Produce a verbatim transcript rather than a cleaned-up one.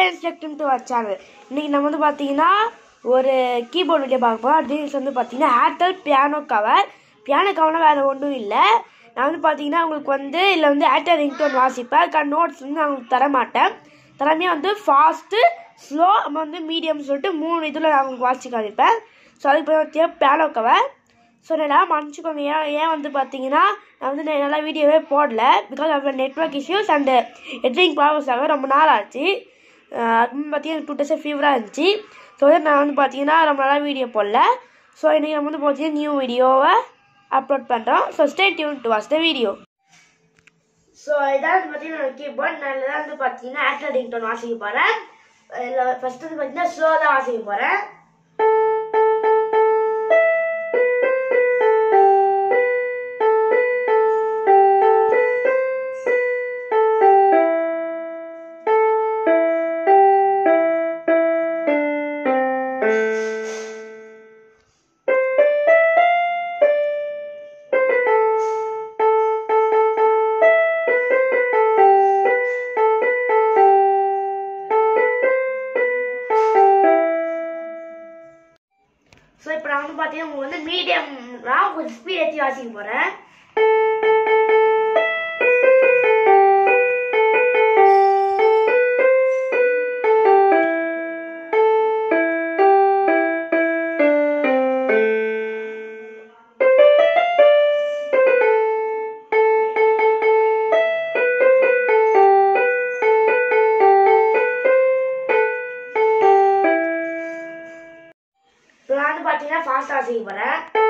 Friends, welcome to our channel. இன்றைக்கி நம்ம வந்து பார்த்தீங்கன்னா ஒரு கீபோர்டு வீடியோ பார்க்க போகிறோம். டீல்ஸ் வந்து பார்த்தீங்கன்னா ஏர்டெல் பியானோ கவர். பியானோ கவர்னால் வேறு ஒன்றும் இல்லை. நான் வந்து பார்த்தீங்கன்னா உங்களுக்கு வந்து இதில் வந்து ஏர்டெல் ரிங்டோன் வாசிப்பேன். அதுக்கான நோட்ஸ் வந்து நான் உங்களுக்கு தரமாட்டேன். திறமையாக வந்து ஃபாஸ்ட்டு, ஸ்லோ, நம்ம வந்து மீடியம் சொல்லிட்டு மூணு இதில் நான் உங்களுக்கு வாசி காமிப்பேன். ஸோ அதுக்கு பார்த்தீங்கன்னா பியானோ கவர். ஸோ நான் மன்னிச்சுக்கோங்க, ஏன் ஏன் வந்து பார்த்தீங்கன்னா நான் வந்து நல்லா வீடியோவே போடல. Because of network issues and editing ப்ராப்ளம்ஸாக ரொம்ப நாள் ஆச்சு. அது பார்த்தீங்கன்னா டூ டேஸாக ஃபீவராக இருந்துச்சு. ஸோ நான் வந்து பார்த்தீங்கன்னா ரொம்ப நாளாக வீடியோ போடல. ஸோ இன்றைக்கி நம்ம வந்து பார்த்தீங்கன்னா நியூ வீடியோவை அப்லோட் பண்ணுறோம். So stay tuned to watch the video. So இதான் வந்து பார்த்தீங்கன்னா கீபோர்ட். நான் இதில் வந்து பார்த்தீங்கன்னா ஏர்டெல் ரிங்டோன் வாசிக்க போகிறேன். இதில் ஃபஸ்ட்டு வந்து பார்த்தீங்கன்னா ஸ்லோ தான் வாசிக்க போகிறேன். ஸோ இப்போ நான் வந்து பார்த்தீங்கன்னா உங்களுக்கு வந்து மீடியம்னா கொஞ்சம் ஸ்பீட் ஏற்றி வாசிக்க போகிறேன். இப்போ நான் வந்து பார்த்தீங்கன்னா ஃபாஸ்ட்டாக வாசிக்க போகிறேன்.